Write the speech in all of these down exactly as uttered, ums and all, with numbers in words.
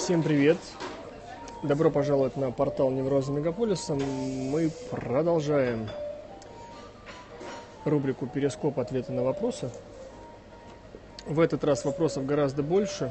Всем привет! Добро пожаловать на портал Невроза Мегаполиса. Мы продолжаем рубрику «Перископ. Ответы на вопросы». В этот раз вопросов гораздо больше,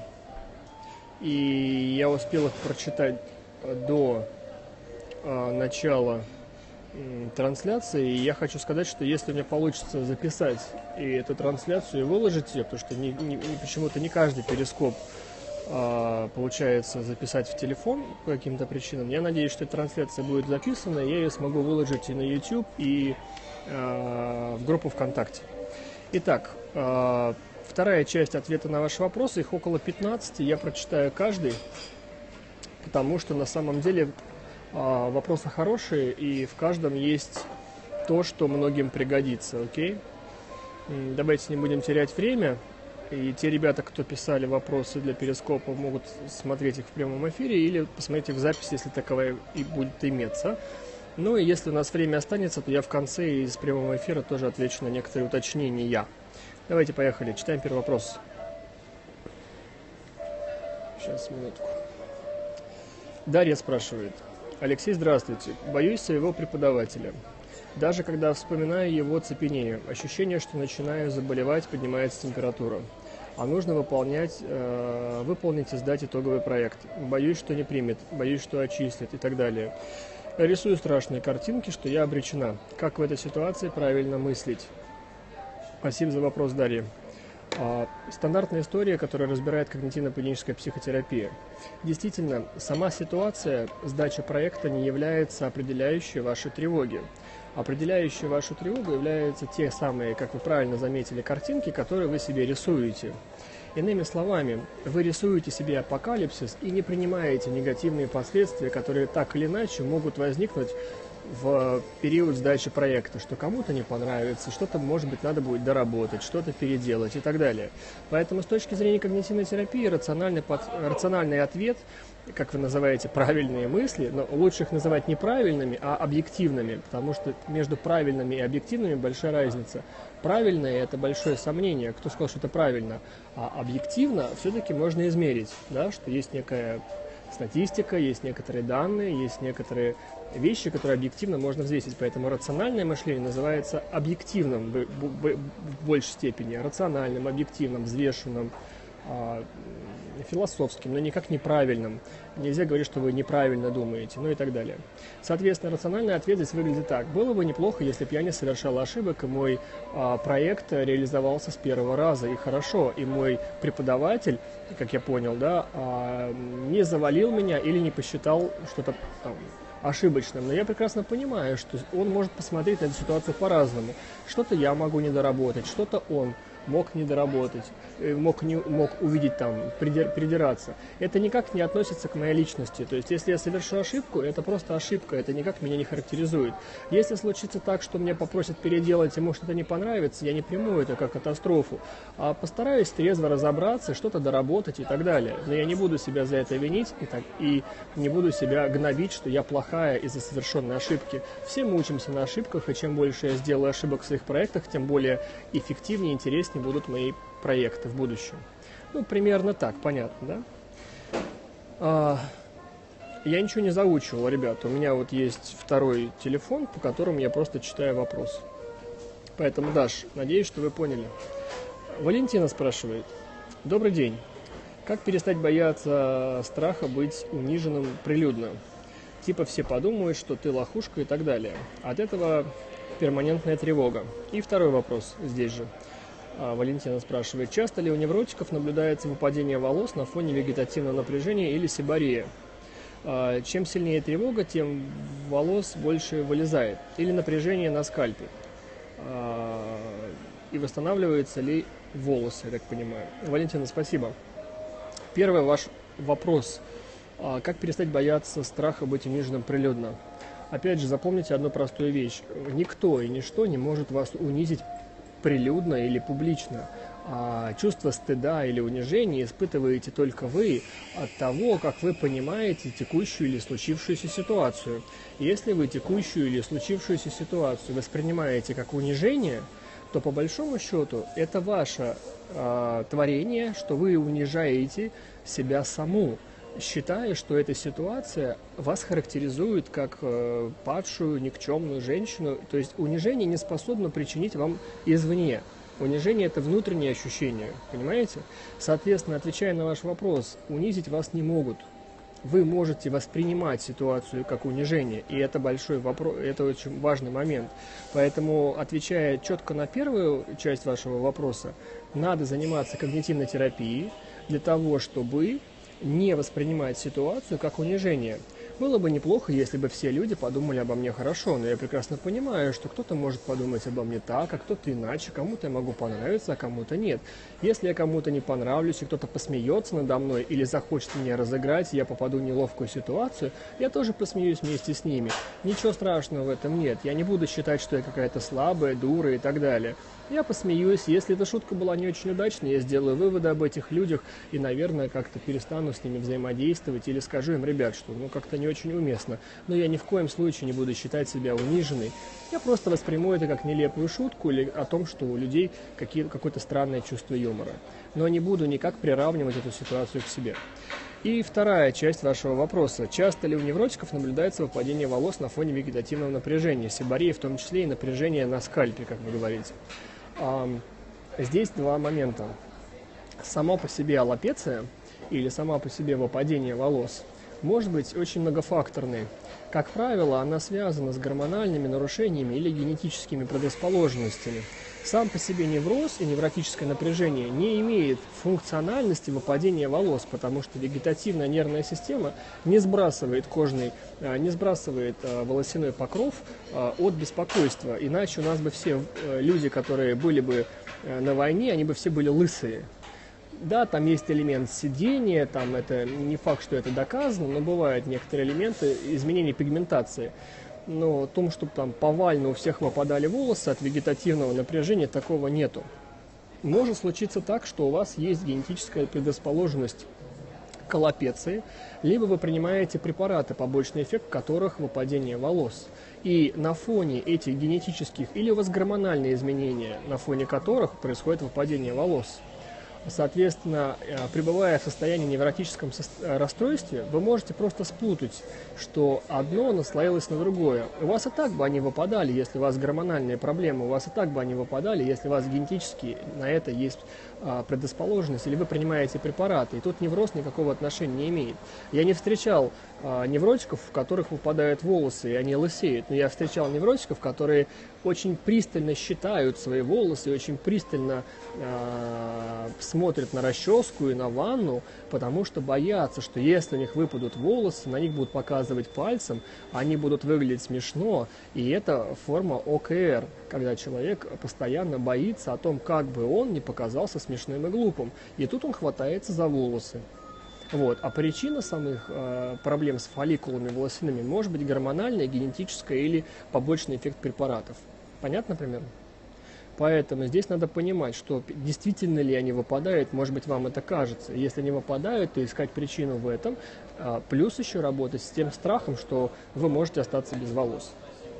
и я успел их прочитать до а, начала м, трансляции. И я хочу сказать, что если мне получится записать и эту трансляцию и выложить ее, потому что не, не, почему-то не каждый перископ получается записать в телефон по каким-то причинам. Я надеюсь, что эта трансляция будет записана, и я ее смогу выложить и на YouTube, и э, в группу ВКонтакте. Итак, э, вторая часть ответа на ваши вопросы, их около пятнадцати, я прочитаю каждый, потому что на самом деле э, вопросы хорошие, и в каждом есть то, что многим пригодится, окей? Давайте не будем терять время. И те ребята, кто писали вопросы для перископа, могут смотреть их в прямом эфире или посмотреть их в записи, если таковая и будет иметься. Ну и если у нас время останется, то я в конце из прямого эфира тоже отвечу на некоторые уточнения. Давайте поехали, читаем первый вопрос. Сейчас, минутку. Дарья спрашивает. Алексей, здравствуйте. Боюсь своего преподавателя. Даже когда вспоминаю его цепенение, ощущение, что начинаю заболевать, поднимается температура. А нужно выполнять, э, выполнить и сдать итоговый проект. Боюсь, что не примет, боюсь, что отчислит и так далее. Рисую страшные картинки, что я обречена. Как в этой ситуации правильно мыслить? Спасибо за вопрос, Дарья. А, стандартная история, которая разбирает когнитивно-поведенческая психотерапия. Действительно, сама ситуация сдачи проекта не является определяющей вашей тревоги. Определяющей вашу тревогу являются те самые, как вы правильно заметили, картинки, которые вы себе рисуете. Иными словами, вы рисуете себе апокалипсис и не принимаете негативные последствия, которые так или иначе могут возникнуть в период сдачи проекта, что кому-то не понравится, что-то, может быть, надо будет доработать, что-то переделать и так далее. Поэтому с точки зрения когнитивной терапии рациональный, под, рациональный ответ, как вы называете, правильные мысли, но лучше их называть не правильными, а объективными, потому что между правильными и объективными большая разница. Правильное – это большое сомнение, кто сказал, что это правильно, а объективно все-таки можно измерить, да, что есть некая статистика, есть некоторые данные, есть некоторые вещи, которые объективно можно взвесить. Поэтому рациональное мышление называется объективным в, в, в большей степени, рациональным, объективным, взвешенным, э, философским, но никак неправильным. Нельзя говорить, что вы неправильно думаете, ну и так далее. Соответственно, рациональный ответ здесь выглядит так. Было бы неплохо, если бы я не совершал ошибок, и мой а, проект реализовался с первого раза, и хорошо, и мой преподаватель, как я понял, да, а, не завалил меня или не посчитал что-то там ошибочным. Но я прекрасно понимаю, что он может посмотреть на эту ситуацию по-разному. Что-то я могу не доработать, что-то он мог не доработать, мог, не, мог увидеть там, придир, придираться. Это никак не относится к моей личности. То есть, если я совершу ошибку, это просто ошибка, это никак меня не характеризует. Если случится так, что мне попросят переделать, ему что-то не понравится, я не приму это как катастрофу, а постараюсь трезво разобраться, что-то доработать и так далее. Но я не буду себя за это винить и, так, и не буду себя гнобить, что я плохая из-за совершенной ошибки. Все мы учимся на ошибках, и чем больше я сделаю ошибок в своих проектах, тем более эффективнее, интереснее будут мои проекты в будущем. Ну, примерно так, понятно, да? А, я ничего не заучивал, ребят. У меня вот есть второй телефон, по которому я просто читаю вопрос. Поэтому, Даш, надеюсь, что вы поняли. Валентина спрашивает. Добрый день. Как перестать бояться страха быть униженным прилюдно? Типа все подумают, что ты лохушка и так далее. От этого перманентная тревога. И второй вопрос здесь же. Валентина спрашивает, часто ли у невротиков наблюдается выпадение волос на фоне вегетативного напряжения или сибария? Чем сильнее тревога, тем волос больше вылезает. Или напряжение на скальпе. И восстанавливаются ли волосы, я так понимаю. Валентина, спасибо. Первый ваш вопрос. Как перестать бояться страха быть униженным прилюдно? Опять же, запомните одну простую вещь. Никто и ничто не может вас унизить прилюдно или публично. А чувство стыда или унижения испытываете только вы от того, как вы понимаете текущую или случившуюся ситуацию. Если вы текущую или случившуюся ситуацию воспринимаете как унижение, то по большому счету это ваше э, творение, что вы унижаете себя саму. считая, что эта ситуация вас характеризует как э, падшую, никчемную женщину. То есть унижение не способно причинить вам извне. Унижение – это внутреннее ощущение, понимаете? Соответственно, отвечая на ваш вопрос, унизить вас не могут. Вы можете воспринимать ситуацию как унижение, и это большой вопрос, это очень важный момент. Поэтому, отвечая четко на первую часть вашего вопроса, надо заниматься когнитивной терапией для того, чтобы не воспринимать ситуацию как унижение. Было бы неплохо, если бы все люди подумали обо мне хорошо, но я прекрасно понимаю, что кто-то может подумать обо мне так, а кто-то иначе, кому-то я могу понравиться, а кому-то нет. Если я кому-то не понравлюсь, и кто-то посмеется надо мной или захочет меня разыграть, и я попаду в неловкую ситуацию, я тоже посмеюсь вместе с ними. Ничего страшного в этом нет. Я не буду считать, что я какая-то слабая, дура и так далее. Я посмеюсь, если эта шутка была не очень удачной, я сделаю выводы об этих людях и, наверное, как-то перестану с ними взаимодействовать или скажу им, ребят, что ну как-то не очень уместно. Но я ни в коем случае не буду считать себя униженной. Я просто восприму это как нелепую шутку или о том, что у людей какие, какое-то странное чувство юмора. Но не буду никак приравнивать эту ситуацию к себе. И вторая часть вашего вопроса. Часто ли у невротиков наблюдается выпадение волос на фоне вегетативного напряжения, сибарии, в том числе и напряжение на скальпе, как вы говорите? А, здесь два момента. Сама по себе аллопеция или сама по себе выпадение волос может быть очень многофакторной. Как правило, она связана с гормональными нарушениями или генетическими предрасположенностями. Сам по себе невроз и невротическое напряжение не имеет функциональности выпадения волос, потому что вегетативная нервная система не сбрасывает кожный, не сбрасывает волосяной покров от беспокойства. Иначе у нас бы все люди, которые были бы на войне, они бы все были лысые. Да, там есть элемент сидения, там это не факт, что это доказано, но бывают некоторые элементы изменения пигментации. Но о том, чтобы там повально у всех выпадали волосы от вегетативного напряжения, такого нету. Может случиться так, что у вас есть генетическая предрасположенность к аллопеции, либо вы принимаете препараты, побочный эффект которых выпадение волос. И на фоне этих генетических или у вас гормональные изменения, на фоне которых происходит выпадение волос. Соответственно, пребывая в состоянии невротическом расстройстве, вы можете просто спутать, что одно наслоилось на другое. У вас и так бы они выпадали, если у вас гормональные проблемы, у вас и так бы они выпадали, если у вас генетически на это есть предрасположенность, или вы принимаете препараты. И тут невроз никакого отношения не имеет. Я не встречал невротиков, в которых выпадают волосы, и они лысеют. Но я встречал невротиков, которые очень пристально считают свои волосы, очень пристально э, смотрят на расческу и на ванну, потому что боятся, что если у них выпадут волосы, на них будут показывать пальцем, они будут выглядеть смешно. И это форма о ка эр, когда человек постоянно боится о том, как бы он не показался смешным и глупым. И тут он хватается за волосы. Вот. А причина самых э, проблем с фолликулами волосяными может быть гормональная, генетическая или побочный эффект препаратов. Понятно примерно? Поэтому здесь надо понимать, что действительно ли они выпадают, может быть, вам это кажется. Если не выпадают, то искать причину в этом, э, плюс еще работать с тем страхом, что вы можете остаться без волос.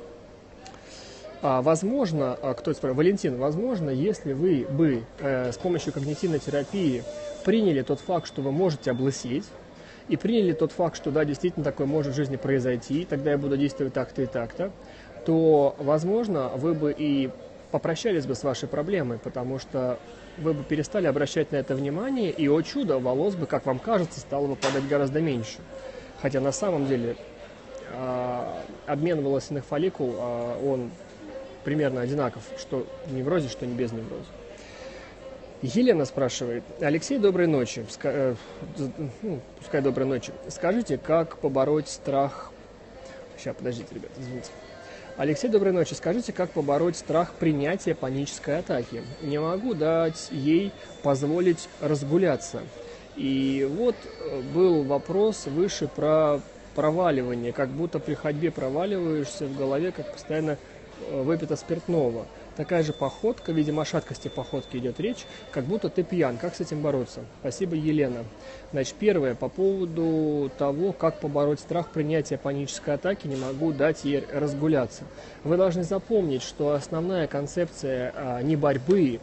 А, возможно, а, кто это спрашивает? Валентин, возможно, если вы бы э, с помощью когнитивной терапии приняли тот факт, что вы можете облысеть, и приняли тот факт, что да, действительно такое может в жизни произойти, тогда я буду действовать так-то и так-то, то, возможно, вы бы и попрощались бы с вашей проблемой, потому что вы бы перестали обращать на это внимание, и, о чудо, волос бы, как вам кажется, стало выпадать гораздо меньше. Хотя на самом деле э, обмен волосяных фолликул, э, он примерно одинаков, что в неврозе, что не без невроза. Елена спрашивает: Алексей, доброй ночи. Ска э, ну, пускай доброй ночи. Скажите, как побороть страх... Сейчас, подождите, ребята, извините. Алексей, доброй ночи. Скажите, как побороть страх принятия панической атаки? Не могу дать ей позволить разгуляться. И вот был вопрос выше про проваливание, как будто при ходьбе проваливаешься в голове, как постоянно выпито спиртного. Такая же походка, видимо, о шаткости походки идет речь, как будто ты пьян. Как с этим бороться? Спасибо, Елена. Значит, первое, по поводу того, как побороть страх принятия панической атаки, не могу дать ей разгуляться. Вы должны запомнить, что основная концепция а, не борьбы,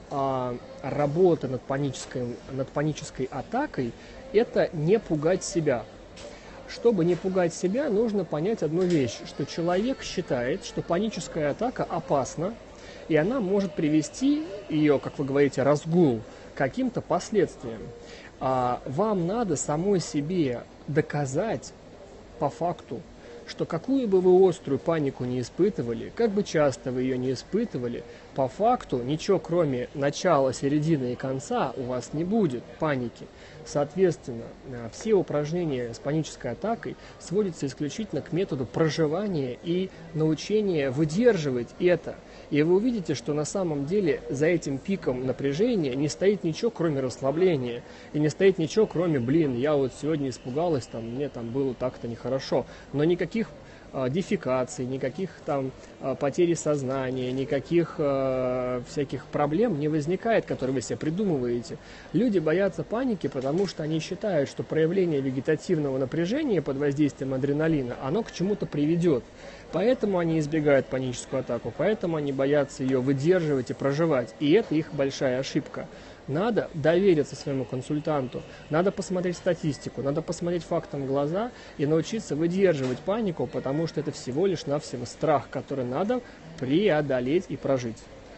а, работы над панической, над панической атакой – это не пугать себя. Чтобы не пугать себя, нужно понять одну вещь, что человек считает, что паническая атака опасна, и она может привести ее, как вы говорите, разгул, к каким-то последствиям. А вам надо самой себе доказать по факту, что какую бы вы острую панику не испытывали, как бы часто вы ее не испытывали, по факту ничего кроме начала, середины и конца у вас не будет паники. Соответственно, все упражнения с панической атакой сводятся исключительно к методу проживания и научения выдерживать это. И вы увидите, что на самом деле за этим пиком напряжения не стоит ничего, кроме расслабления. И не стоит ничего, кроме, блин, я вот сегодня испугалась, там, мне там было так-то нехорошо. Но никаких э, дефекаций, никаких там э, потери сознания, никаких э, всяких проблем не возникает, которые вы себе придумываете. Люди боятся паники, потому что они считают, что проявление вегетативного напряжения под воздействием адреналина, оно к чему-то приведет. Поэтому они избегают паническую атаку, поэтому они боятся ее выдерживать и проживать. И это их большая ошибка. Надо довериться своему консультанту, надо посмотреть статистику, надо посмотреть фактам в глаза и научиться выдерживать панику, потому что это всего лишь навсего страх, который надо преодолеть и прожить.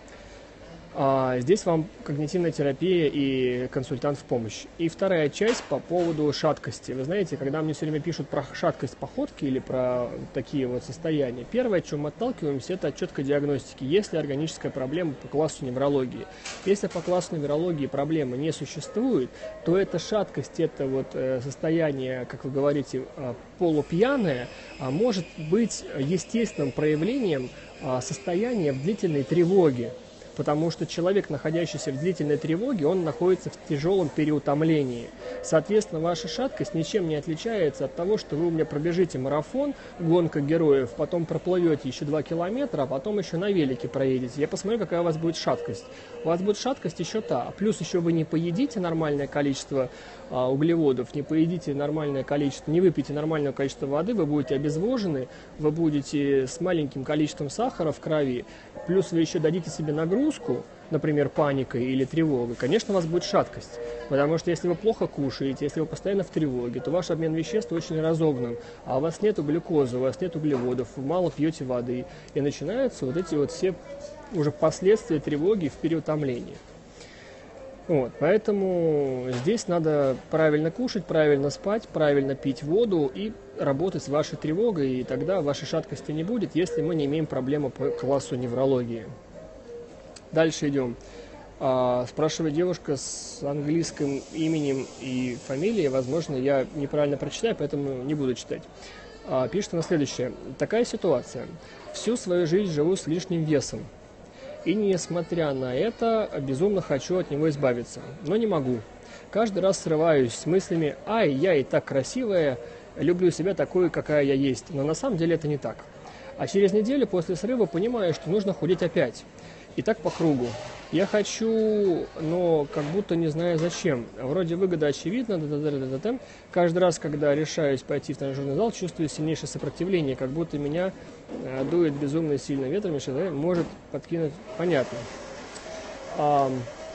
А здесь вам когнитивная терапия и консультант в помощь. И вторая часть по поводу шаткости. Вы знаете, когда мне все время пишут про шаткость походки или про такие вот состояния, первое, о чем мы отталкиваемся, это от четкой диагностики. Есть ли органическая проблема по классу неврологии? Если по классу неврологии проблемы не существует, то эта шаткость, это вот состояние, как вы говорите, полупьяное, может быть естественным проявлением состояния в длительной тревоге. Потому что человек, находящийся в длительной тревоге, он находится в тяжелом переутомлении. Соответственно, ваша шаткость ничем не отличается от того, что вы у меня пробежите марафон, гонка героев, потом проплывете еще два километра, а потом еще на велике проедете. Я посмотрю, какая у вас будет шаткость. У вас будет шаткость еще та. Плюс еще вы не поедите нормальное количество а, углеводов, не поедите нормальное количество, не выпьете нормальное количество воды, вы будете обезвожены, вы будете с маленьким количеством сахара в крови, плюс вы еще дадите себе нагрузку, например, паникой или тревогой, конечно, у вас будет шаткость. Потому что если вы плохо кушаете, если вы постоянно в тревоге, то ваш обмен веществ очень разогнан, а у вас нет глюкозы, у вас нет углеводов, вы мало пьете воды, и начинаются вот эти вот все уже последствия тревоги в переутомлении. Вот, поэтому здесь надо правильно кушать, правильно спать, правильно пить воду и работать с вашей тревогой, и тогда вашей шаткости не будет, если мы не имеем проблемы по классу неврологии. Дальше идем. А, спрашивает девушка с английским именем и фамилией, возможно, я неправильно прочитаю, поэтому не буду читать. А, пишет она следующее. Такая ситуация. Всю свою жизнь живу с лишним весом. И несмотря на это, безумно хочу от него избавиться, но не могу. Каждый раз срываюсь с мыслями: «Ай, я и так красивая, люблю себя такой, какая я есть». Но на самом деле это не так. А через неделю после срыва понимаю, что нужно худеть опять. И так по кругу. Я хочу, но как будто не знаю зачем. Вроде выгода очевидна. Да-да-да-да-да. Каждый раз, когда решаюсь пойти в тренажерный зал, чувствую сильнейшее сопротивление, как будто меня э, дует безумно сильно ветром, и что может подкинуть. Понятно. А,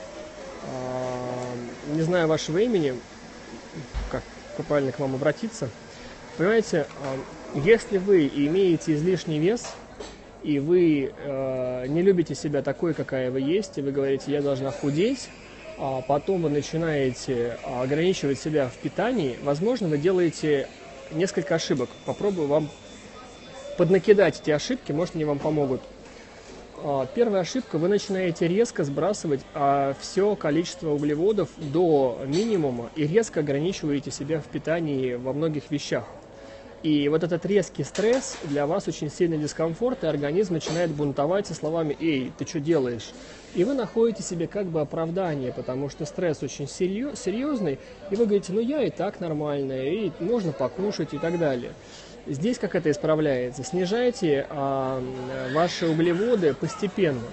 а, не знаю вашего имени, как правильно к вам обратиться. Понимаете, а, если вы имеете излишний вес, и вы э, не любите себя такой, какая вы есть, и вы говорите: я должна худеть, а потом вы начинаете ограничивать себя в питании, возможно, вы делаете несколько ошибок. Попробую вам поднакидать эти ошибки, может, они вам помогут. А, первая ошибка: вы начинаете резко сбрасывать а, все количество углеводов до минимума и резко ограничиваете себя в питании во многих вещах. И вот этот резкий стресс для вас очень сильный дискомфорт, и организм начинает бунтовать со словами: «Эй, ты что делаешь?» И вы находите себе как бы оправдание, потому что стресс очень серьезный, и вы говорите: ну я и так нормальная, и можно покушать и так далее. Здесь как это исправляется? Снижайте а, ваши углеводы постепенно.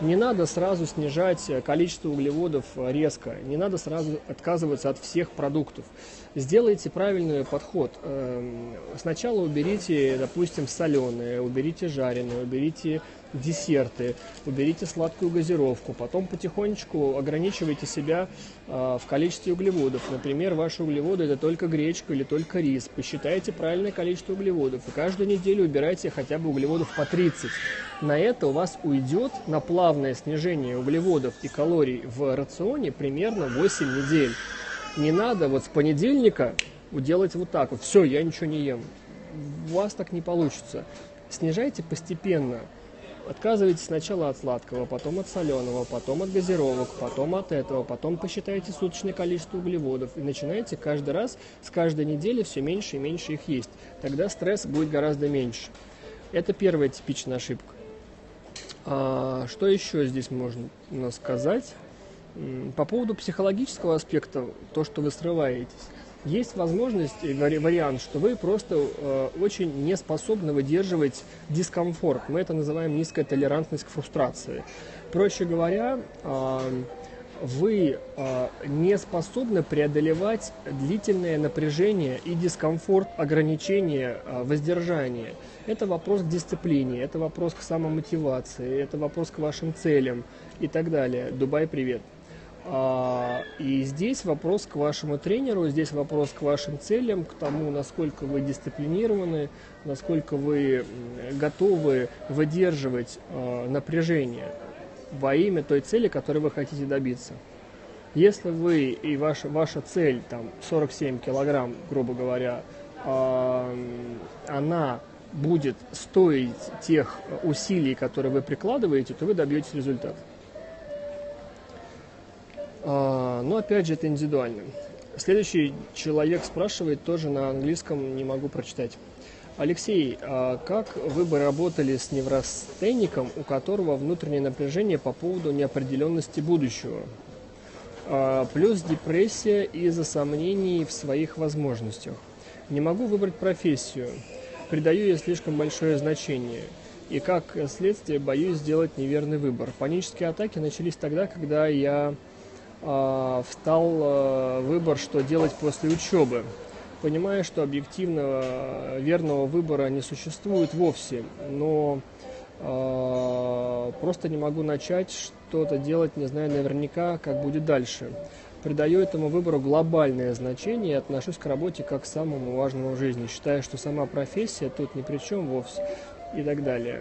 Не надо сразу снижать количество углеводов резко, не надо сразу отказываться от всех продуктов. Сделайте правильный подход. Сначала уберите, допустим, соленые, уберите жареные, уберите десерты, уберите сладкую газировку, потом потихонечку ограничивайте себя в количестве углеводов. Например, ваши углеводы это только гречка или только рис. Посчитайте правильное количество углеводов и каждую неделю убирайте хотя бы углеводов по тридцать. На это у вас уйдет на плавное снижение углеводов и калорий в рационе примерно восемь недель. Не надо вот с понедельника делать вот так вот. Все, я ничего не ем. У вас так не получится. Снижайте постепенно. Отказывайтесь сначала от сладкого, потом от соленого, потом от газировок, потом от этого, потом посчитайте суточное количество углеводов и начинайте каждый раз, с каждой недели все меньше и меньше их есть. Тогда стресс будет гораздо меньше. Это первая типичная ошибка. А, что еще здесь можно сказать? По поводу психологического аспекта, то, что вы срываетесь. Есть возможность, вариант, что вы просто э, очень не способны выдерживать дискомфорт. Мы это называем низкая толерантность к фрустрации. Проще говоря, э, вы э, не способны преодолевать длительное напряжение и дискомфорт, ограничения, э, воздержания. Это вопрос к дисциплине, это вопрос к самомотивации, это вопрос к вашим целям и так далее. Дубай, привет. И здесь вопрос к вашему тренеру, здесь вопрос к вашим целям, к тому, насколько вы дисциплинированы, насколько вы готовы выдерживать напряжение во имя той цели, которой вы хотите добиться. Если вы и ваша, ваша цель там сорок семь килограмм, грубо говоря, она будет стоить тех усилий, которые вы прикладываете, то вы добьетесь результата. Но опять же это индивидуально. Следующий человек спрашивает, тоже на английском, не могу прочитать. Алексей, а как вы бы работали с неврастенником, у которого внутреннее напряжение по поводу неопределенности будущего? А, плюс депрессия из-за сомнений в своих возможностях. Не могу выбрать профессию. Придаю ей слишком большое значение. И как следствие боюсь сделать неверный выбор. Панические атаки начались тогда, когда я... встал выбор, что делать после учебы. Понимаю, что объективного верного выбора не существует вовсе, но э, просто не могу начать что-то делать, не знаю наверняка, как будет дальше. Придаю этому выбору глобальное значение и отношусь к работе как к самому важному в жизни. Считаю, что сама профессия тут ни при чем вовсе и так далее.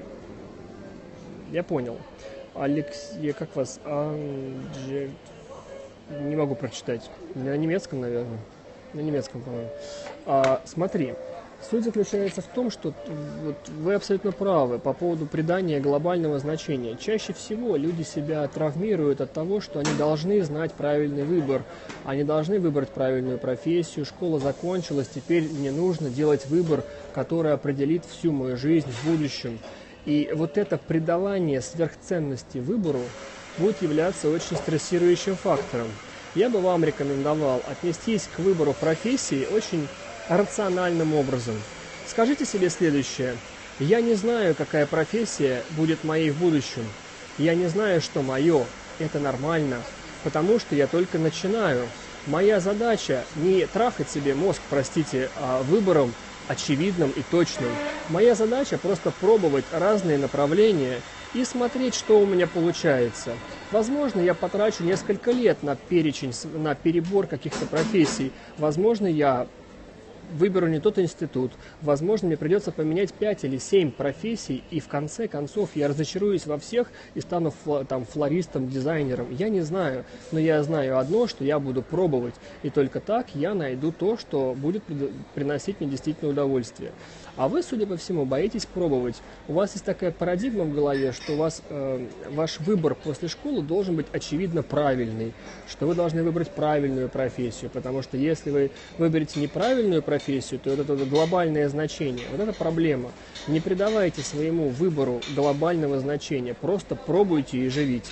Я понял. Алексей, как вас? Анже... Не могу прочитать. На немецком, наверное. На немецком, по-моему. А, смотри, суть заключается в том, что вот, вы абсолютно правы по поводу придания глобального значения. Чаще всего люди себя травмируют от того, что они должны знать правильный выбор. Они должны выбрать правильную профессию. Школа закончилась, теперь мне нужно делать выбор, который определит всю мою жизнь в будущем. И вот это придавание сверхценности выбору будет являться очень стрессирующим фактором. Я бы вам рекомендовал отнестись к выбору профессии очень рациональным образом. Скажите себе следующее. Я не знаю, какая профессия будет моей в будущем. Я не знаю, что мое. Это нормально, потому что я только начинаю. Моя задача не трахать себе мозг, простите, а выбором очевидным и точным. Моя задача просто пробовать разные направления и смотреть, что у меня получается. Возможно, я потрачу несколько лет на перечень, на перебор каких-то профессий. Возможно, я выберу не тот институт. Возможно, мне придется поменять пять или семь профессий, и в конце концов я разочаруюсь во всех и стану фло, там, флористом, дизайнером. Я не знаю, но я знаю одно, что я буду пробовать, и только так я найду то, что будет приносить мне действительно удовольствие. А вы, судя по всему, боитесь пробовать. У вас есть такая парадигма в голове, что у вас э, ваш выбор после школы должен быть очевидно правильный, что вы должны выбрать правильную профессию, потому что если вы выберете неправильную профессию, то вот это вот глобальное значение, вот это проблема. Не придавайте своему выбору глобального значения, просто пробуйте и живите.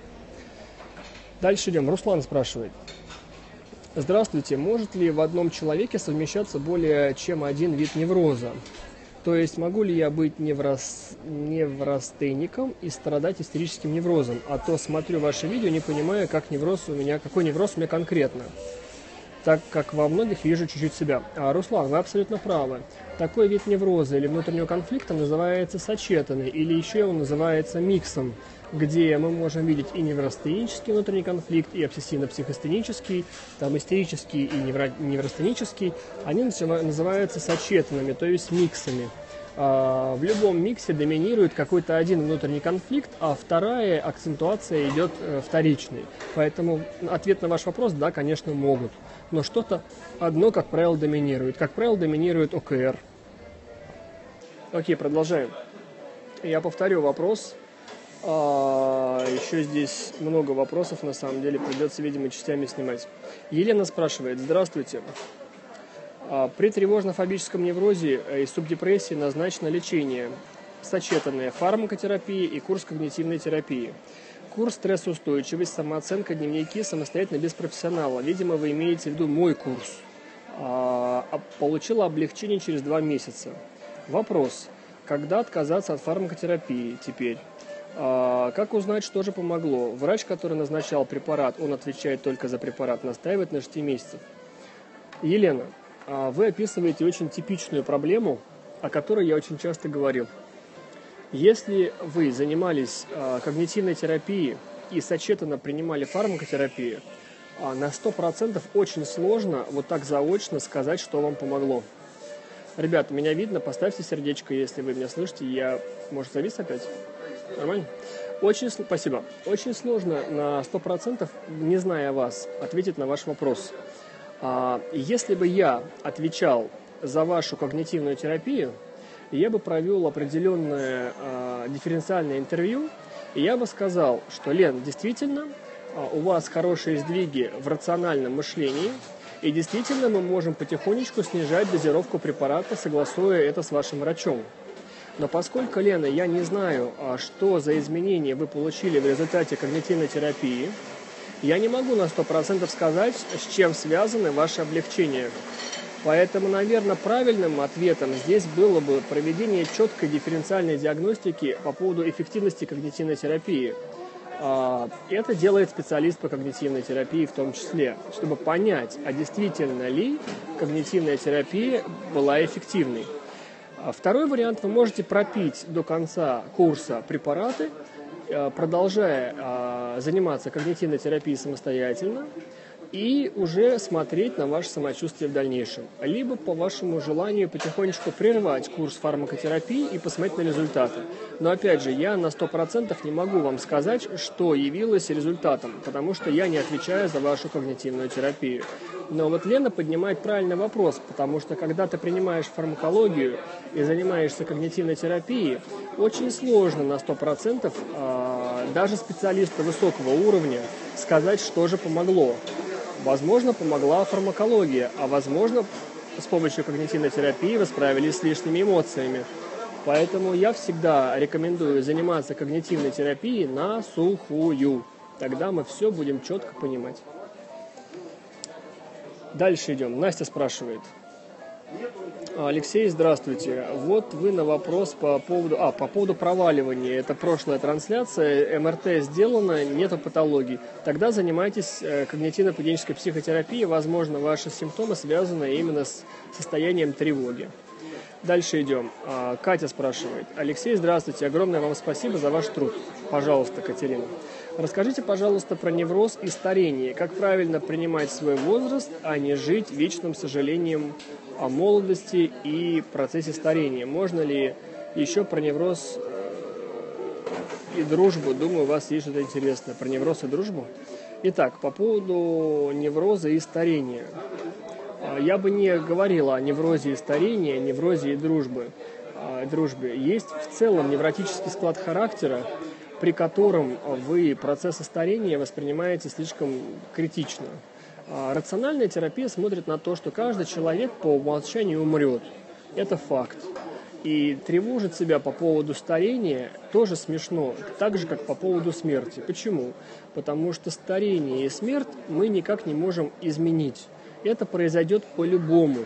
Дальше идем. Руслан спрашивает. Здравствуйте, может ли в одном человеке совмещаться более чем один вид невроза? То есть могу ли я быть неврос... неврастенником и страдать истерическим неврозом? А то смотрю ваше видео, не понимаю, как невроз у меня, какой невроз у меня конкретно, так как во многих вижу чуть-чуть себя. А, Руслан, вы абсолютно правы. Такой вид невроза или внутреннего конфликта называется сочетанный, или еще он называется миксом, где мы можем видеть и неврастенический внутренний конфликт, и обсессивно-психостенический, там истерический и невро... неврастенический. Они называются сочетанными, то есть миксами. В любом миксе доминирует какой-то один внутренний конфликт, а вторая акцентуация идет вторичной. Поэтому ответ на ваш вопрос – да, конечно, могут. Но что-то одно, как правило, доминирует. Как правило, доминирует о ка эр. Окей, продолжаем. Я повторю вопрос. А, еще здесь много вопросов, на самом деле, придется, видимо, частями снимать. Елена спрашивает. Здравствуйте. При тревожно-фобическом неврозе и субдепрессии назначено лечение, сочетанное фармакотерапия и курс когнитивной терапии. Курс стрессоустойчивость, самооценка, дневники самостоятельно без профессионала. Видимо, вы имеете в виду мой курс. Получила облегчение через два месяца. Вопрос. Когда отказаться от фармакотерапии теперь? Как узнать, что же помогло? Врач, который назначал препарат, он отвечает только за препарат, настаивает на шести месяцев. Елена. Вы описываете очень типичную проблему, о которой я очень часто говорил. Если вы занимались э, когнитивной терапией и сочетанно принимали фармакотерапию, э, на сто процентов очень сложно вот так заочно сказать, что вам помогло. Ребята, меня видно, поставьте сердечко, если вы меня слышите. Я, может, завис опять? Нормально? Очень, спасибо. Очень сложно на сто процентов, не зная вас, ответить на ваш вопрос. Если бы я отвечал за вашу когнитивную терапию, я бы провел определенное э, дифференциальное интервью, и я бы сказал, что, Лен, действительно, э, у вас хорошие сдвиги в рациональном мышлении, и действительно мы можем потихонечку снижать дозировку препарата, согласуя это с вашим врачом. Но поскольку, Лена, я не знаю, что за изменения вы получили в результате когнитивной терапии, я не могу на сто процентов сказать, с чем связаны ваши облегчения. Поэтому, наверное, правильным ответом здесь было бы проведение четкой дифференциальной диагностики по поводу эффективности когнитивной терапии. Это делает специалист по когнитивной терапии в том числе, чтобы понять, а действительно ли когнитивная терапия была эффективной. Второй вариант: вы можете пропить до конца курса препараты, продолжая а, заниматься когнитивной терапией самостоятельно и уже смотреть на ваше самочувствие в дальнейшем. Либо по вашему желанию потихонечку прервать курс фармакотерапии и посмотреть на результаты. Но опять же, я на сто процентов не могу вам сказать, что явилось результатом, потому что я не отвечаю за вашу когнитивную терапию. Но вот Лена поднимает правильный вопрос, потому что когда ты принимаешь фармакологию и занимаешься когнитивной терапией, очень сложно на сто процентов э, даже специалисту высокого уровня сказать, что же помогло. Возможно, помогла фармакология, а возможно, с помощью когнитивной терапии вы справились с лишними эмоциями. Поэтому я всегда рекомендую заниматься когнитивной терапией на сухую. Тогда мы все будем четко понимать. Дальше идем. Настя спрашивает. Алексей, здравствуйте. Вот вы на вопрос по поводу, а, по поводу проваливания. Это прошлая трансляция, эм эр тэ сделано, нету патологии. Тогда занимайтесь когнитивно-поведенческой психотерапией. Возможно, ваши симптомы связаны именно с состоянием тревоги. Дальше идем. Катя спрашивает. Алексей, здравствуйте. Огромное вам спасибо за ваш труд. Пожалуйста, Катерина. Расскажите, пожалуйста, про невроз и старение. Как правильно принимать свой возраст, а не жить вечным сожалением о молодости и процессе старения? Можно ли еще про невроз и дружбу? Думаю, у вас есть что-то интересное. Про невроз и дружбу? Итак, по поводу невроза и старения. Я бы не говорил о неврозе и старении, неврозе и дружбы. дружбе. Есть в целом невротический склад характера, при котором вы процессы старения воспринимаете слишком критично. Рациональная терапия смотрит на то, что каждый человек по умолчанию умрет. Это факт. И тревожить себя по поводу старения тоже смешно, так же, как по поводу смерти. Почему? Потому что старение и смерть мы никак не можем изменить. Это произойдет по-любому.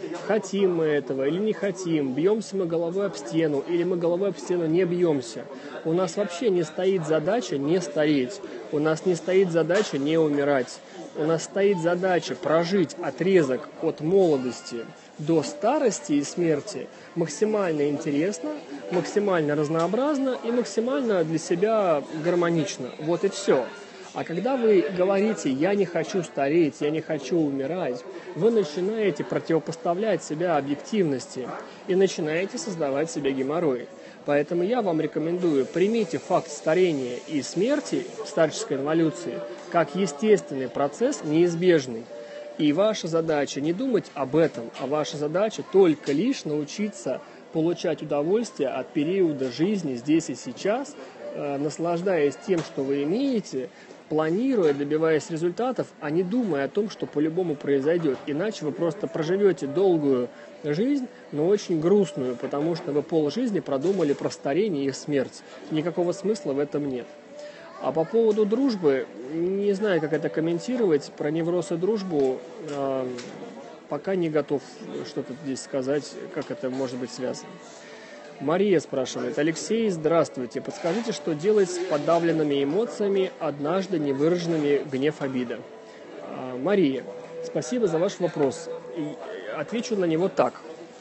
Хотим мы этого или не хотим, бьемся мы головой об стену или мы головой об стену не бьемся. У нас вообще не стоит задача не стареть, у нас не стоит задача не умирать. У нас стоит задача прожить отрезок от молодости до старости и смерти максимально интересно, максимально разнообразно и максимально для себя гармонично. Вот и все. А когда вы говорите «я не хочу стареть, я не хочу умирать», вы начинаете противопоставлять себя объективности и начинаете создавать себе геморрой. Поэтому я вам рекомендую, примите факт старения и смерти в старческой инволюции как естественный процесс, неизбежный. И ваша задача не думать об этом, а ваша задача только лишь научиться получать удовольствие от периода жизни здесь и сейчас, э, наслаждаясь тем, что вы имеете, планируя, добиваясь результатов, а не думая о том, что по-любому произойдет. Иначе вы просто проживете долгую жизнь, но очень грустную, потому что вы полжизни продумали про старение и смерть. Никакого смысла в этом нет. А по поводу дружбы, не знаю, как это комментировать. Про невроз и дружбу э, пока не готов что-то здесь сказать, как это может быть связано. Мария спрашивает: Алексей, здравствуйте. Подскажите, что делать с подавленными эмоциями, однажды невыраженными гнев, обида? А, Мария, спасибо за ваш вопрос. И отвечу на него так.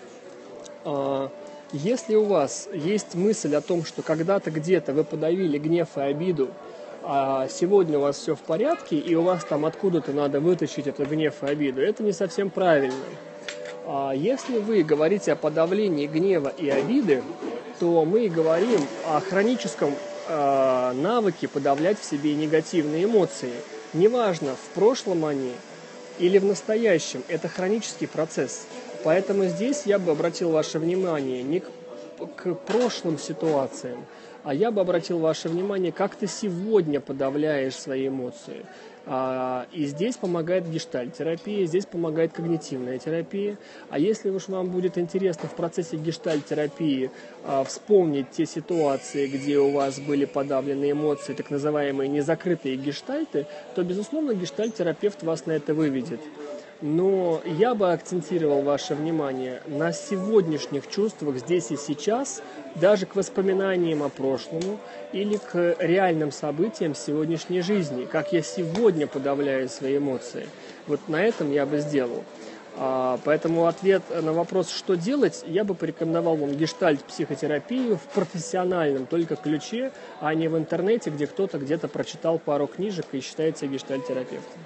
А, если у вас есть мысль о том, что когда-то где-то вы подавили гнев и обиду, а сегодня у вас все в порядке, и у вас там откуда-то надо вытащить этот гнев и обиду, это не совсем правильно. Если вы говорите о подавлении гнева и обиды, то мы говорим о хроническом э, навыке подавлять в себе негативные эмоции. Неважно, в прошлом они или в настоящем, это хронический процесс. Поэтому здесь я бы обратил ваше внимание не к, к прошлым ситуациям, а я бы обратил ваше внимание, как ты сегодня подавляешь свои эмоции. И здесь помогает гештальт-терапия, здесь помогает когнитивная терапия. А если уж вам будет интересно в процессе гештальт-терапии вспомнить те ситуации, где у вас были подавлены эмоции, так называемые незакрытые гештальты, то, безусловно, гештальт-терапевт вас на это выведет. Но я бы акцентировал ваше внимание на сегодняшних чувствах здесь и сейчас, даже к воспоминаниям о прошлом или к реальным событиям сегодняшней жизни, как я сегодня подавляю свои эмоции. Вот на этом я бы сделал. Поэтому ответ на вопрос, что делать, я бы порекомендовал вам гештальт-психотерапию в профессиональном только ключе, а не в интернете, где кто-то где-то прочитал пару книжек и считается гештальт-терапевтом.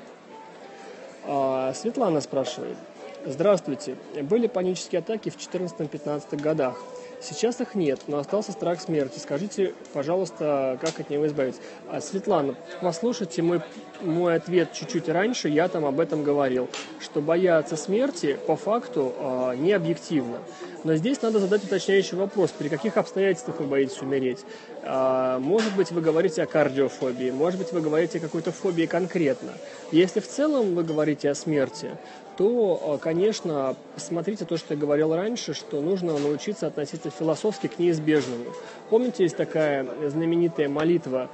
Светлана спрашивает: здравствуйте, были панические атаки в четырнадцатом-пятнадцатом годах. Сейчас их нет, но остался страх смерти. Скажите, пожалуйста, как от него избавиться? А, Светлана, послушайте мой, мой ответ чуть-чуть раньше, я там об этом говорил, что бояться смерти по факту э, не объективно. Но здесь надо задать уточняющий вопрос, при каких обстоятельствах вы боитесь умереть. Э, может быть, вы говорите о кардиофобии, может быть, вы говорите о какой-то фобии конкретно. Если в целом вы говорите о смерти, то, конечно, смотрите то, что я говорил раньше, что нужно научиться относиться философски к неизбежному. Помните, есть такая знаменитая молитва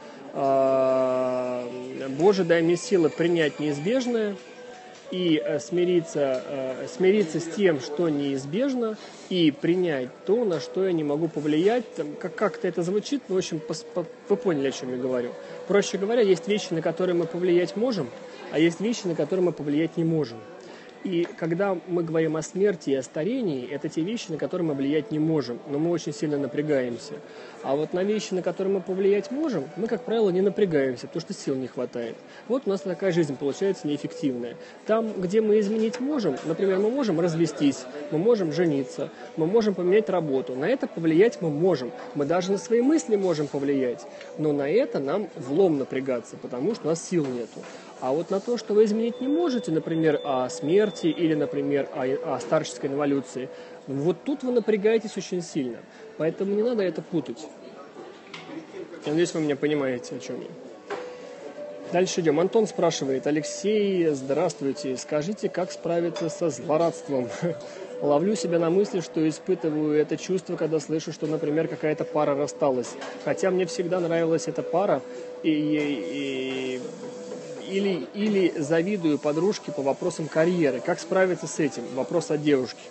«Боже, дай мне силы принять неизбежное и смириться, смириться с тем, что неизбежно, и принять то, на что я не могу повлиять». Как- как-то это звучит, в общем, пос- по- вы поняли, о чем я говорю. Проще говоря, есть вещи, на которые мы повлиять можем, а есть вещи, на которые мы повлиять не можем. И когда мы говорим о смерти и о старении, это те вещи, на которые мы влиять не можем, но мы очень сильно напрягаемся. А вот на вещи, на которые мы повлиять можем, мы, как правило, не напрягаемся, потому что сил не хватает. Вот у нас такая жизнь получается неэффективная. Там, где мы изменить можем, например, мы можем развестись, мы можем жениться, мы можем поменять работу. На это повлиять мы можем. Мы даже на свои мысли можем повлиять. Но на это нам влом напрягаться, потому что у нас сил нету. А вот на то, что вы изменить не можете, например, о смерти или, например, о, о старческой инволюции, вот тут вы напрягаетесь очень сильно. Поэтому не надо это путать. Я надеюсь, вы меня понимаете, о чем я. Дальше идем. Антон спрашивает: Алексей, здравствуйте. Скажите, как справиться со злорадством? Ловлю себя на мысли, что испытываю это чувство, когда слышу, что, например, какая-то пара рассталась. Хотя мне всегда нравилась эта пара, и... и или, или завидую подружке по вопросам карьеры. Как справиться с этим? Вопрос от девушки.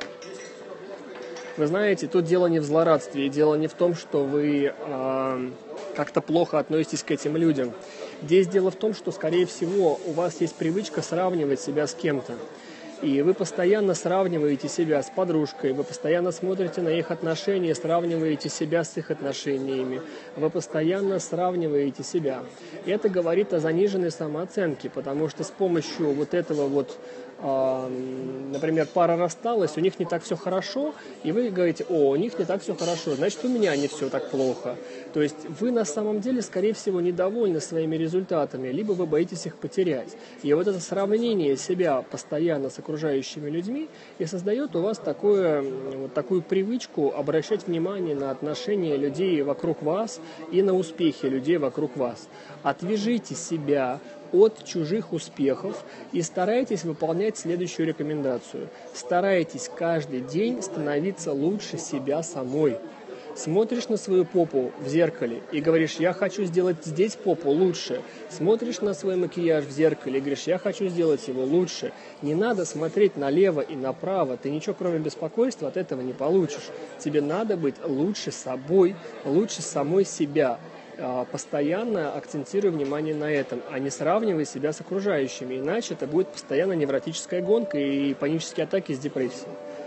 Вы знаете, тут дело не в злорадстве, дело не в том, что вы э, как-то плохо относитесь к этим людям. Здесь дело в том, что, скорее всего, у вас есть привычка сравнивать себя с кем-то. И вы постоянно сравниваете себя с подружкой, вы постоянно смотрите на их отношения, сравниваете себя с их отношениями, вы постоянно сравниваете себя. И это говорит о заниженной самооценке, потому что с помощью вот этого вот, э, например, пара рассталась, у них не так все хорошо, и вы говорите: о, у них не так все хорошо, значит, у меня не все так плохо. То есть вы на самом деле, скорее всего, недовольны своими результатами, либо вы боитесь их потерять. И вот это сравнение себя постоянно с окружающими людьми и создает у вас такое, вот такую привычку обращать внимание на отношения людей вокруг вас и на успехи людей вокруг вас. Отвяжите себя от чужих успехов и старайтесь выполнять следующую рекомендацию. Старайтесь каждый день становиться лучше себя самой. Смотришь на свою попу в зеркале и говоришь: я хочу сделать здесь попу лучше. Смотришь на свой макияж в зеркале и говоришь: я хочу сделать его лучше. Не надо смотреть налево и направо. Ты ничего, кроме беспокойства, от этого не получишь. Тебе надо быть лучше собой, лучше самой себя. Постоянно акцентируй внимание на этом, а не сравнивай себя с окружающими. Иначе это будет постоянно невротическая гонка и панические атаки с депрессией.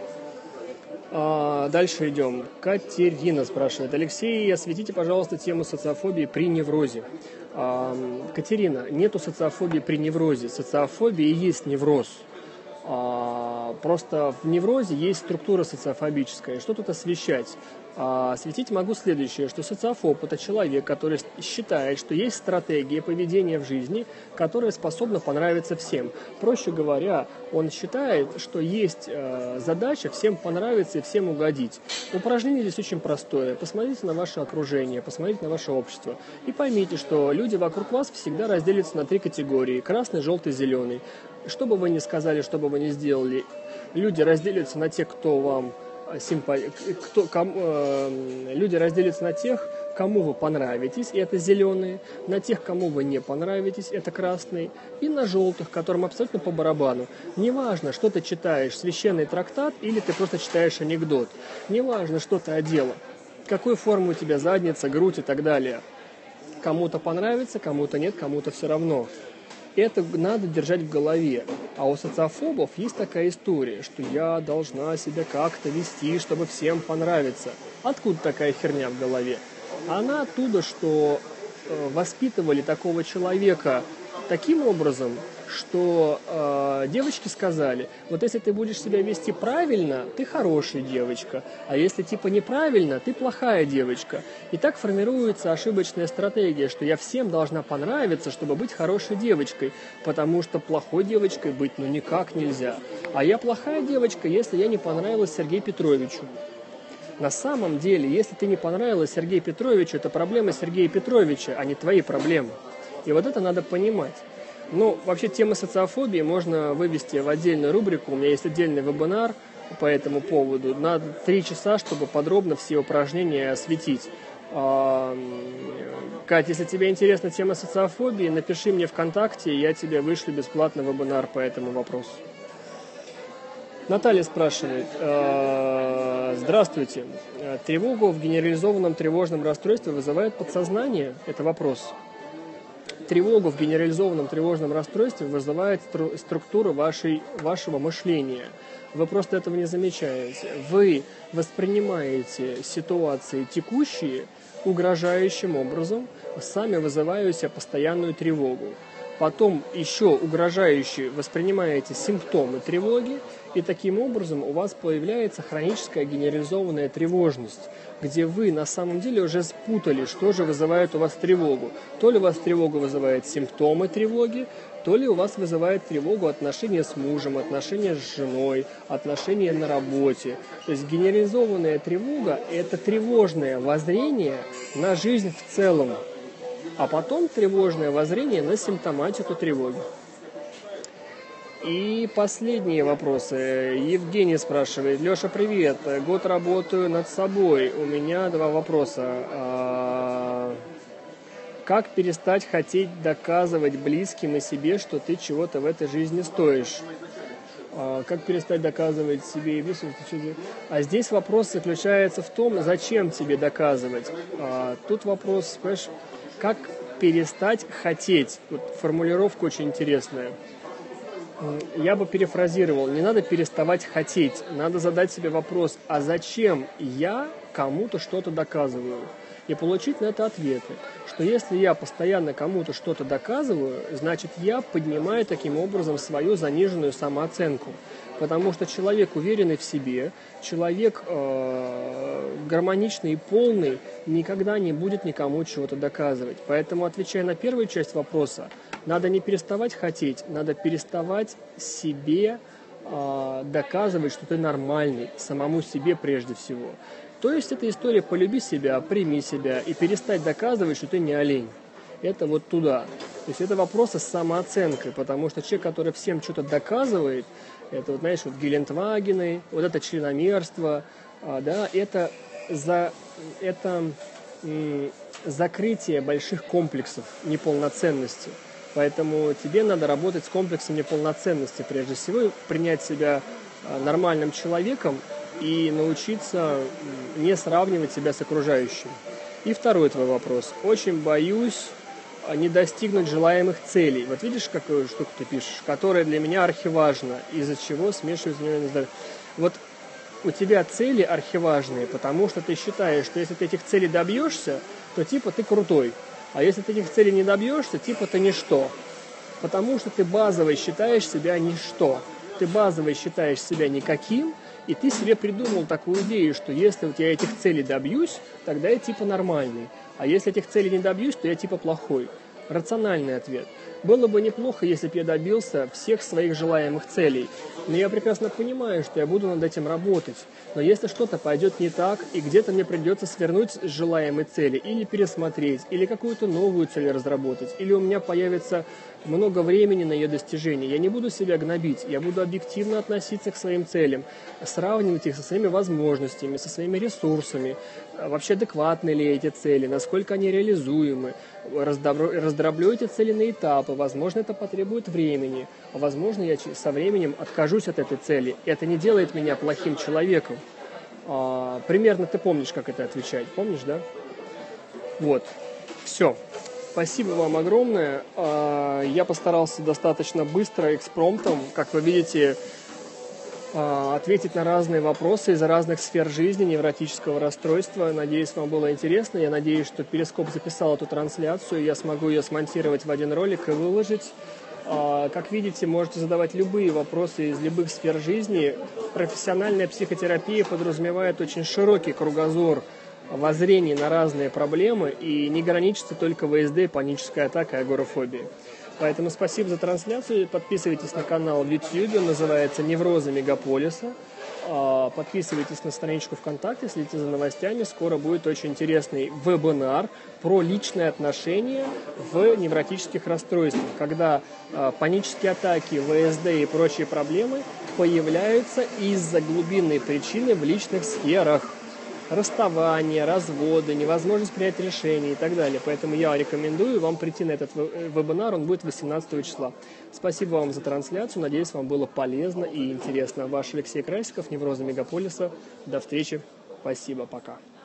Дальше идем. Катерина спрашивает: Алексей, осветите, пожалуйста, тему социофобии при неврозе. Катерина, нету социофобии при неврозе. Социофобия и есть невроз. Просто в неврозе есть структура социофобическая. Что тут освещать? Осветить могу следующее, что социофоб – это человек, который считает, что есть стратегия поведения в жизни, которая способна понравиться всем. Проще говоря, он считает, что есть задача всем понравиться и всем угодить. Упражнение здесь очень простое. Посмотрите на ваше окружение, посмотрите на ваше общество и поймите, что люди вокруг вас всегда разделятся на три категории – красный, желтый, зеленый. Что бы вы ни сказали, что бы вы ни сделали, люди разделятся на тех, кто вам симпа... кто, кому, э, люди разделятся на тех, кому вы понравитесь, и это зеленые, на тех, кому вы не понравитесь, это красные, и на желтых, которым абсолютно по барабану. Неважно, что ты читаешь, священный трактат, или ты просто читаешь анекдот. Неважно, что ты одела, какой формы у тебя задница, грудь и так далее. Кому-то понравится, кому-то нет, кому-то все равно. Это надо держать в голове. А у социофобов есть такая история, что я должна себя как-то вести, чтобы всем понравиться. Откуда такая херня в голове? Она оттуда, что э, воспитывали такого человека таким образом, что э, девочки сказали: вот если ты будешь себя вести правильно, ты хорошая девочка, а если типа неправильно, ты плохая девочка. И так формируется ошибочная стратегия, что я всем должна понравиться, чтобы быть хорошей девочкой, потому что плохой девочкой быть ну никак нельзя. А я плохая девочка, если я не понравилась Сергею Петровичу. На самом деле, если ты не понравилась Сергею Петровичу, это проблема Сергея Петровича, а не твои проблемы. И вот это надо понимать. Ну, вообще, тему социофобии можно вывести в отдельную рубрику. У меня есть отдельный вебинар по этому поводу. Надо три часа, чтобы подробно все упражнения осветить. Катя, если тебе интересна тема социофобии, напиши мне ВКонтакте, я тебе вышлю бесплатный вебинар по этому вопросу. Наталья спрашивает: здравствуйте. Тревогу в генерализованном тревожном расстройстве вызывает подсознание? Это вопрос. Тревогу в генерализованном тревожном расстройстве вызывает стру- структура вашей, вашего мышления. Вы просто этого не замечаете. Вы воспринимаете ситуации текущие угрожающим образом, сами вызывая у себя постоянную тревогу. Потом еще угрожающе воспринимаете симптомы тревоги, и таким образом у вас появляется хроническая генерализованная тревожность, где вы на самом деле уже спутали, что же вызывает у вас тревогу. То ли у вас тревогу вызывает симптомы тревоги, то ли у вас вызывает тревогу отношения с мужем, отношения с женой, отношения на работе. То есть генерализованная тревога – это тревожное воззрение на жизнь в целом, а потом тревожное воззрение на симптоматику тревоги. И последние вопросы. Евгений спрашивает: Леша, привет. Год работаю над собой. У меня два вопроса. Как перестать хотеть доказывать близким и себе, что ты чего-то в этой жизни стоишь? А, как перестать доказывать себе и близким, что ты... А здесь вопрос заключается в том, зачем тебе доказывать. А, тут вопрос, понимаешь, как перестать хотеть. Вот формулировка очень интересная. Я бы перефразировал, не надо переставать хотеть, надо задать себе вопрос, а зачем я кому-то что-то доказываю? И получить на это ответы, что если я постоянно кому-то что-то доказываю, значит я поднимаю таким образом свою заниженную самооценку. Потому что человек, уверенный в себе, человек э, гармоничный и полный, никогда не будет никому чего-то доказывать. Поэтому, отвечая на первую часть вопроса, надо не переставать хотеть, надо переставать себе э, доказывать, что ты нормальный, самому себе прежде всего. То есть это история «полюби себя, прими себя» и перестать доказывать, что ты не олень. Это вот туда. То есть это вопросы с самооценкой, потому что человек, который всем что-то доказывает, это, вот, знаешь, вот Гелендвагены, вот это членомерство, а, да, это, за, это м, закрытие больших комплексов неполноценности. Поэтому тебе надо работать с комплексом неполноценности, прежде всего, принять себя нормальным человеком и научиться не сравнивать себя с окружающим. И второй твой вопрос. Очень боюсь не достигнуть желаемых целей. Вот видишь, какую штуку ты пишешь, которая для меня архиважна, из-за чего смешивается невероятно здоровье. Вот у тебя цели архиважные, потому что ты считаешь, что если ты этих целей добьешься, то типа ты крутой. А если ты этих целей не добьешься, типа ты ничто. Потому что ты базово считаешь себя ничто. Ты базово считаешь себя никаким, и ты себе придумал такую идею, что если вот я этих целей добьюсь, тогда я типа нормальный. А если этих целей не добьюсь, то я типа плохой. Рациональный ответ. Было бы неплохо, если бы я добился всех своих желаемых целей. Но я прекрасно понимаю, что я буду над этим работать. Но если что-то пойдет не так, и где-то мне придется свернуть с желаемой цели, или пересмотреть, или какую-то новую цель разработать, или у меня появится много времени на ее достижение, я не буду себя гнобить, я буду объективно относиться к своим целям, сравнивать их со своими возможностями, со своими ресурсами, вообще адекватны ли эти цели, насколько они реализуемы, раздроблю эти цели на этапы, возможно, это потребует времени, а возможно, я со временем откажусь от этой цели. Это не делает меня плохим человеком. А, примерно ты помнишь, как это отвечать, помнишь, да? Вот, все. Спасибо вам огромное. А, я постарался достаточно быстро, экспромтом, как вы видите, ответить на разные вопросы из разных сфер жизни, невротического расстройства. Надеюсь, вам было интересно. Я надеюсь, что Перископ записал эту трансляцию, и я смогу ее смонтировать в один ролик и выложить. Как видите, можете задавать любые вопросы из любых сфер жизни. Профессиональная психотерапия подразумевает очень широкий кругозор воззрений на разные проблемы и не граничится только вэ эс дэ, панической атакой и агорафобией. Поэтому спасибо за трансляцию. Подписывайтесь на канал в ютубе, он называется «Неврозы мегаполиса». Подписывайтесь на страничку ВКонтакте, следите за новостями. Скоро будет очень интересный вебинар про личные отношения в невротических расстройствах, когда панические атаки, вэ эс дэ и прочие проблемы появляются из-за глубинной причины в личных сферах. Расставание, разводы, невозможность принять решения и так далее. Поэтому я рекомендую вам прийти на этот вебинар, он будет восемнадцатого числа. Спасибо вам за трансляцию, надеюсь, вам было полезно и интересно. Ваш Алексей Красиков, «Неврозы мегаполиса». До встречи, спасибо, пока.